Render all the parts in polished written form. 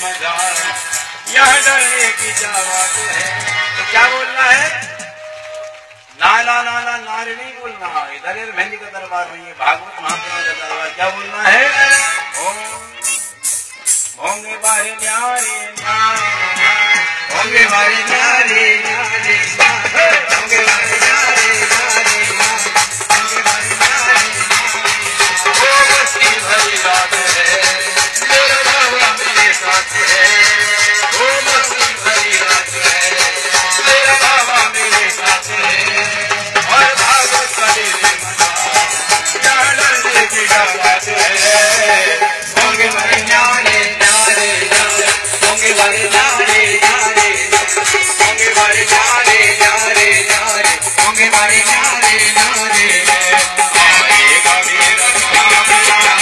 मजा, यह डरने की क्या बात है। तो क्या बोलना है? ना ना ना ना नारे नहीं बोलना, इधर मेहंदी का दरबार नहीं है, भागवत महापुराण का दरबार। क्या बोलना है? होंगे बारे न्यारे न्यारे, होंगे बारे न्यारे न्यारे, होंगे बारे न्यारे न्यारे, होंगे बारे न्यारे न्यारे। वो मस्ती भरी रात है, मेरा बाबा मेरे साथ है। वो मस्ती भरी रात है, मेरा बाबा मेरे साथ है। और भागवत का दे मजा, क्या डरने की क्या बात है। होंगे बारे न्यारे न्यारे न्यारे, होंगे बारे न्यारे न्यारे, होंगे बारे न्यारे न्यारे न्यारे, होंगे बारे न्यारे न्यारे। आएगा मेरा सावरा,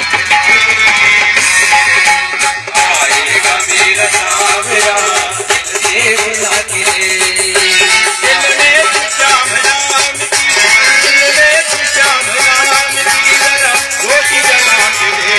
आएगा मेरा सावरा, दिल से बुला के, दिल में तुझा भला मिटी, दिल में तुझा भला मिटी, जरा रोटी जला के दे।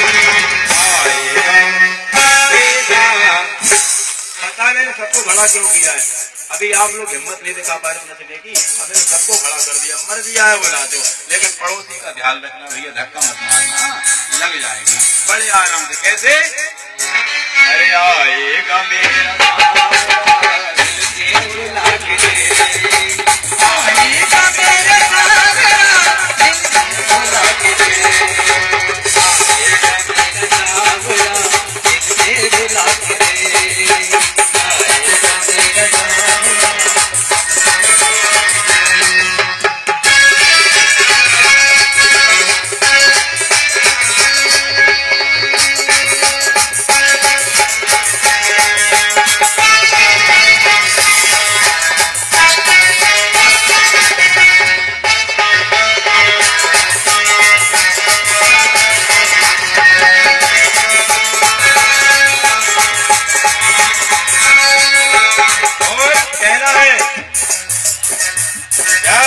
पता मैंने सबको खड़ा क्यों किया है? अभी आप लोग हिम्मत नहीं दिखा पा रहे नचने की, अभी सबको खड़ा कर दिया, मर दिया है बुला दो। लेकिन पड़ोसी का ध्यान रखना भैया, धक्का मत मारना, लग जाएगी बड़े आराम से। कैसे? अरे आएगा मेरा सावरा, दिल से बुला के दे, आएगा मेरा सावरा, दिल से बुला के दे, आएगा मेरा सावरा, दिल से बुला के दे।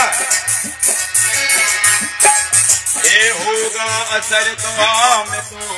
असर तो में तो